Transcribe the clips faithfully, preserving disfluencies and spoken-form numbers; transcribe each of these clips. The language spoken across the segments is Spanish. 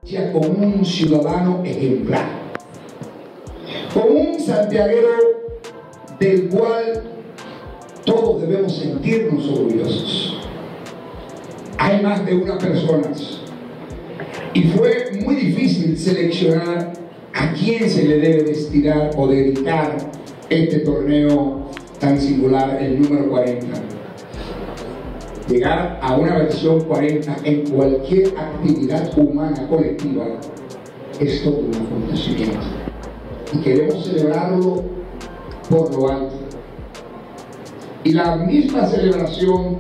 como un ciudadano ejemplar, como un santiaguero del cual todos debemos sentirnos orgullosos. Hay más de una persona y fue muy difícil seleccionar a quién se le debe destinar o dedicar este torneo tan singular, el número cuarenta. Llegar a una versión cuarenta en cualquier actividad humana colectiva es todo un acontecimiento y queremos celebrarlo por lo alto. Y la misma celebración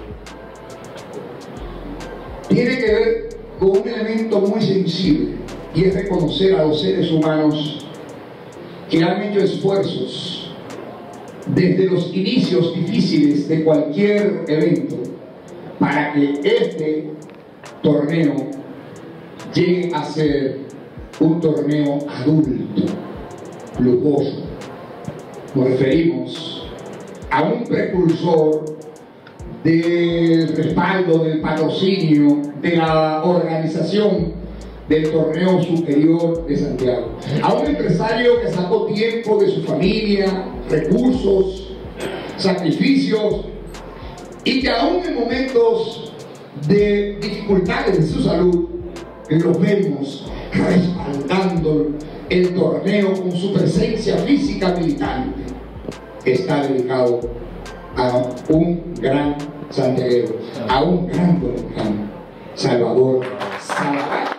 tiene que ver con un elemento muy sensible, y es reconocer a los seres humanos que han hecho esfuerzos desde los inicios difíciles de cualquier evento para que este torneo llegue a ser un torneo adulto, lujoso. Nos referimos a un precursor del respaldo, del patrocinio, de la organización del torneo superior de Santiago, a un empresario que sacó tiempo de su familia, recursos, sacrificios, y que aún en momentos de dificultades de su salud lo vemos respaldando el torneo con su presencia física militante. Está dedicado a un gran santiaguero, a un gran dominicano, Salvador Salazar.